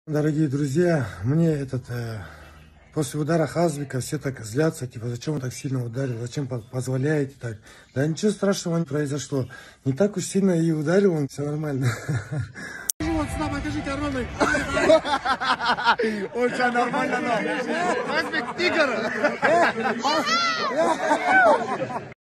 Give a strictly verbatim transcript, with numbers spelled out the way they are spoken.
Дорогие друзья, мне этот э, после удара Хазбека все так злятся, типа, зачем он так сильно ударил, зачем по- позволяете так. Да ничего страшного не произошло. Не так уж сильно и ударил он, все нормально. Вот сюда покажите Роной. Он все нормально, но. Хазбек тигр.